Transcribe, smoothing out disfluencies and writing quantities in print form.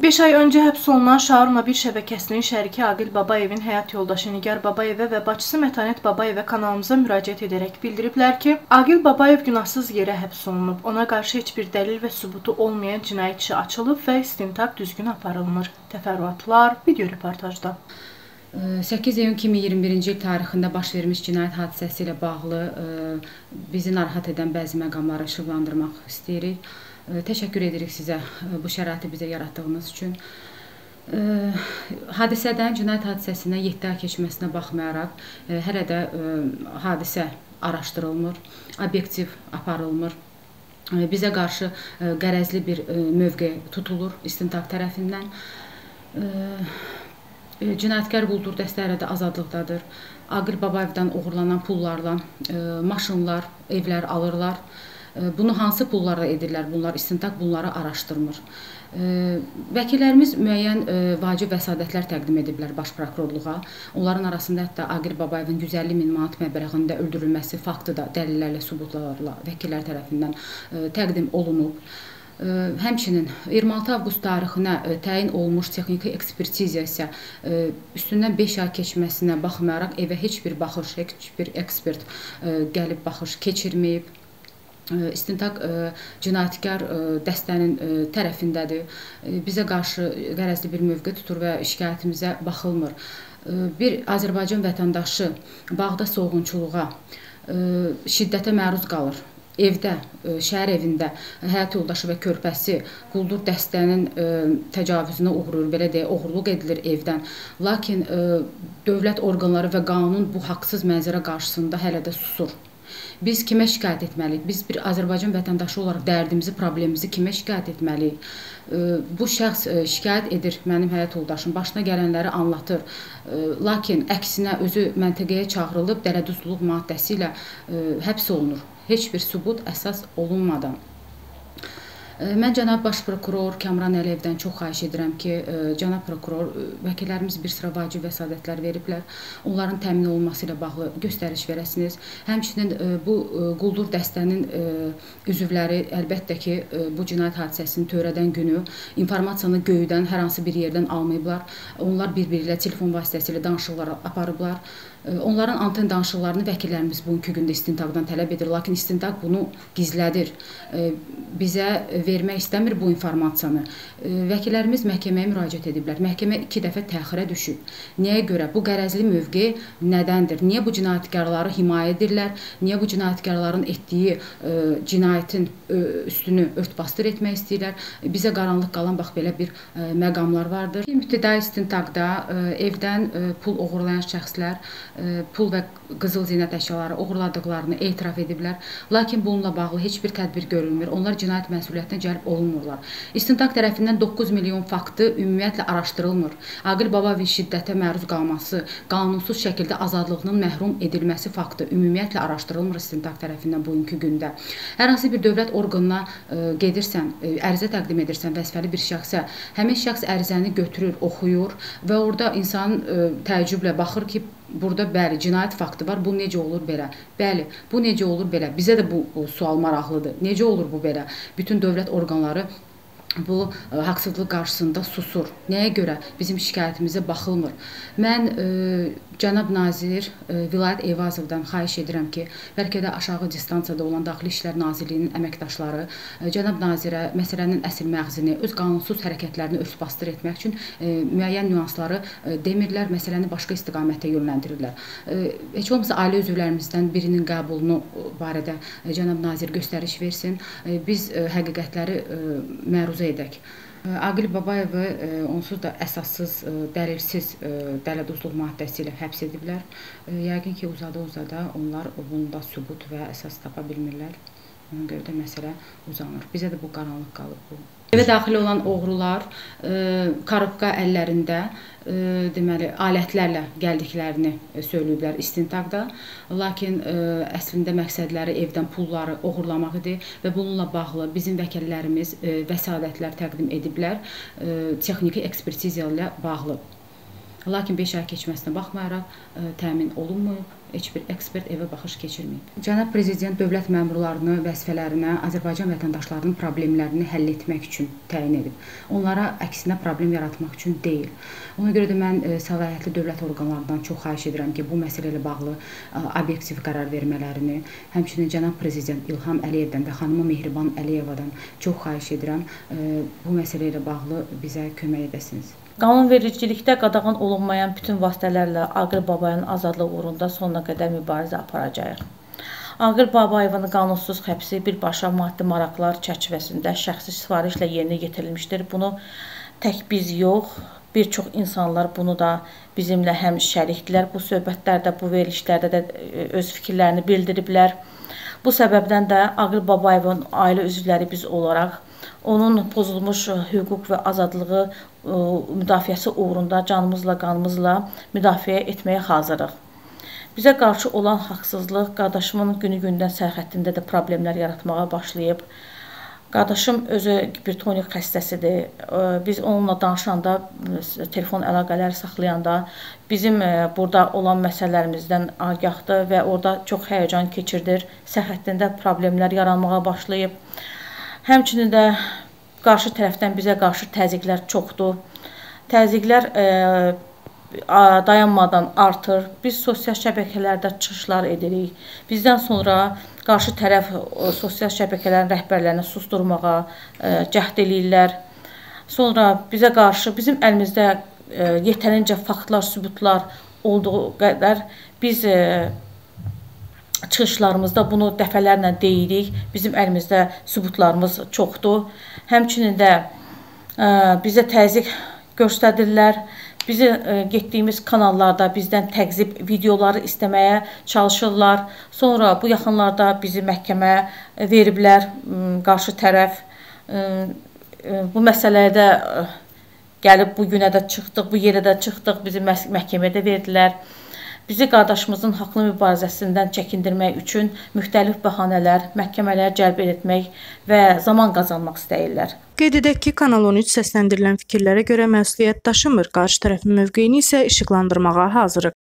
5 ay önce həbs olunan Şaurma bir şəbəkəsinin şəriki Aqil Babayevin həyat yoldaşı Nigar Babayevə və bacısı Mətanət Babayevə kanalımıza müraciət edərək bildiriblər ki, Aqil Babayev günahsız yerə həbs olunub. Ona qarşı heç bir dəlil və sübutu olmayan cinayət işi açılıb və istintaq düzgün aparılmır. Təfərrüatlar video reportajda. 8 iyun 2021-ci il tarixində baş vermiş cinayət hadisəsi ilə bağlı bizi narahat edən bəzi məqamları işıqlandırmaq istəyirik. Təşəkkür edirik sizə bu şəraiti bizə yaratdığınız üçün. Cinayət hadisəsindən 7 ay keçməsinə baxmayaraq, hələ də hadisə araşdırılmır, obyektiv aparılmır. Bizə qarşı qərəzli bir mövqe tutulur istintaq tərəfindən. Cinayətkar quldur dəstələri də azadlıqdadır. Aqil Babayevdən uğurlanan pullarla maşınlar, evlər alırlar. Bunu hansı pullarla edirlər bunlar? İstintaq bunları araşdırmır. Vəkillərimiz müəyyən vacib vəsadətlər təqdim ediblər Baş Prokurorluğa. Onların arasında hətta Aqil Babayevin 150 min manat məbləğində öldürülməsi faktı da dəlillərlə, sübutlarla vəkillər tərəfindən təqdim olunub. Həmçinin 26 avqust tarixinə təyin olunmuş texniki ekspertiziya isə üstündən 5 ay keçməsinə baxmayaraq evə heç bir baxış, heç bir ekspert gəlib baxış keçirməyib. İstintaq cinayətkar dəstənin tərəfindədir. Bizə qarşı qərəzli bir mövqe tutur və şikayətimizə baxılmır. Bir Azərbaycan vətəndaşı bağda soğğunçuluğa, şiddətə məruz qalır. Evdə, şəhər evində həyat yoldaşı və körpəsi quldur dəstənin təcavüzünə uğrayır, belə deyə oğurluq edilir evdən. Lakin dövlət orqanları və qanun bu haqsız mənzərə qarşısında hələ də susur. Biz kimə şikayət etməliyik? Biz bir Azərbaycan vətəndaşı olaraq dərdimizi, problemimizi kimə şikayət etməliyik? Bu şəxs şikayət edir, mənim həyat yoldaşım başına gələnləri anlatır. Lakin əksinə özü məntəqəyə çağırılıb, dələduzluq maddəsi ilə həbs olunur. Heç bir sübut əsas olunmadan. Mən cənab Baş Prokuror Kamran Əliyevdən çox xahiş edirəm ki, cənab prokuror, vəkillərimiz bir sıra vacib vəsadətlər veriblər. Onların təmin olunması ilə bağlı göstəriş verəsiniz. Həmçinin bu quldur dəstənin üzvləri əlbəttə ki, bu cinayət hadisəsini törədən günü informasiyanı göydən, hər hansı bir yerdən almayıblar. Onlar bir-biri ilə telefon vasitəsilə danışıqlar aparıblar. Onların anten danışıqlarını vəkillərimiz bugünkü gündə istintaqdan tələb edir, lakin istintaq bunu gizlədir. Bizə vermək istəmir bu informasiyanı. Vəkillərimiz məhkəməyə müraciət ediblər. Məhkəmə 2 dəfə təxirə düşüb. Nəyə görə? Bu qərəzli mövqe nədəndir? Niyə bu cinayətkarları himayə edirlər? Niyə bu cinayətkarların etdiyi cinayətin üstünü ört-basdır etmək istəyirlər? Bizə qaranlıq qalan bax belə bir məqamlar vardır. İbtidai istintaqda evdən pul oğurlayan şəxslər pul və qızıl zinət əşyaları oğurladıqlarını etiraf ediblər. Lakin bununla bağlı heç bir tədbir görülmür. Onlar cinayət məsuliyyətinə cəlb olunmurlar. İstintaq tərəfindən 9 milyon faktı ümumiyyətlə araşdırılmır. Aqil Babayevin şiddətə məruz qalması, qanunsuz şəkildə azadlığının məhrum edilməsi faktı ümumiyyətlə araşdırılmır istintaq tərəfindən bugünkü gündə. Hər hansı bir dövlət orqanına gedirsən, ərizə təqdim edirsən vəzifəli bir şəxsə, həmin şəxs ərizəni götürür, oxuyur və orada insan təəccüblə baxır ki, burada bəli, cinayət faktı var, bu necə olur belə? Bəli, bu necə olur belə? Bizə də bu sual maraqlıdır. Necə olur bu belə? Bütün dövlət orqanları bu haqsızlıq qarşısında susur. Nəyə görə bizim şikayətimizə baxılmır? Mən cənab nazir Vilayət Eyvazovdan xahiş edirəm ki, bəlkə də aşağı distansiyada olan Daxili İşlər Nazirliyinin əməkdaşları cənab nazirə məsələnin əsl məğzini, öz qanunsuz hərəkətlərini ört-basdır etmək üçün müəyyən nüansları demirlər, məsələni başqa istiqamətə yönləndirirlər. Heç olmasa ailə üzvlərimizdən birinin qəbulunu barədə cənab nazir göstəriş versin. Biz həqiqətləri məruzə edək. Aqil Babayevi onsuz da əsassız, dəlilsiz dələduzluq maddəsi ilə həbs ediblər. Yəqin ki, uzada-uzada onlar bunda sübut və əsas tapa bilmirlər. Ona görə də məsələ uzanır. Bizə də bu qaranlıq qalıb bu. Evə daxil olan oğrular korobka əllərində deməli, alətlərlə gəldiklərini söyləyiblər istintaqda. Lakin əslində məqsədləri evdən pulları oğurlamaq idi və bununla bağlı bizim vəkillərimiz vəsadətlər təqdim ediblər texniki ekspertiziya ilə bağlı. Lakin 5 ay keçməsinə baxmayaraq təmin olunmayıb. heç bir ekspert evə baxış keçirməyib. Cənab Prezident dövlət məmurlarını vəzifələrinə Azərbaycan vətəndaşlarının problemlərini həll etmək üçün təyin edib. Onlara əksinə problem yaratmaq üçün deyil. Ona görə də mən səlahiyyətli dövlət orqanlarından çox xahiş edirəm ki, bu məsələ ilə bağlı obyektiv qərar vermələrini, həmçinin cənab Prezident İlham Əliyevdən və xanımı Mehriban Əliyevadan çox xahiş edirəm, bu məsələ ilə bağlı bizə kömək edəsiniz. Qanunvericilikdə qadağan olunmayan bütün vasitələrlə Aqil Babayevin azadlığı uğrunda sonuna qədər mübarizə aparacağıq. Aqil Babayevin qanunsuz həbsi birbaşa maddi maraqlar çərçivəsində şəxsi sifarişlə yerinə yetirilmişdir. Bunu tək biz yox, bir çox insanlar bunu da bizimlə həm şərikdirlər. Bu söhbətlərdə, bu verilişlərdə də öz fikirlərini bildiriblər. Bu səbəbdən də Aqil Babayevin ailə üzvləri biz olaraq onun pozulmuş hüquq və azadlığı müdafiəsi uğrunda canımızla, qanımızla müdafiə etməyə hazırıq. Bizə qarşı olan haqsızlıq qardaşımın günü-gündən sərhəddində də problemlər yaratmağa başlayıb. Qardaşım özü hipertonik xəstəsidir. Biz onunla danışanda, telefon əlaqələri saxlayanda bizim burada olan məsələlərimizdən agahdır və orada çox həyəcan keçirdir. Sərhəddində problemlər yaranmağa başlayıb. Həmçinin də qarşı tərəfdən bizə qarşı təzyiqlər çoxdur. Təzyiqlər dayanmadan artır. Biz sosial şəbəkələrdə çıxışlar edirik. Bizdən sonra qarşı tərəf sosial şəbəkələrin rəhbərlərini susturmağa cəhd eləyirlər. Sonra bizə qarşı bizim əlimizdə yetərincə faktlar, sübutlar olduğu qədər biz çıxışlarımızda bunu dəfələrlə deyirik. Bizim əlimizdə sübutlarımız çoxdur. Həmçinin də bizə təzyiq göstərirlər. Bizi getdiyimiz kanallarda bizdən təqzib videoları istəməyə çalışırlar. Sonra bu yaxınlarda bizi məhkəməyə veriblər qarşı tərəf. Bu məsələdə gəlib bu günə də çıxdıq, bu yerə də çıxdıq, bizi məhkəməyə də verdilər. Bizi qardaşımızın haqlı mübarizəsindən çəkindirmək üçün müxtəlif bəhanələr, məhkəmələrə cəlb etmək və zaman qazanmaq istəyirlər. Qeyd edək ki, Kanal 13 səsləndirilən fikirlərə görə məsuliyyət daşımır, qarşı tərəfin mövqeyini isə işıqlandırmağa hazırıq.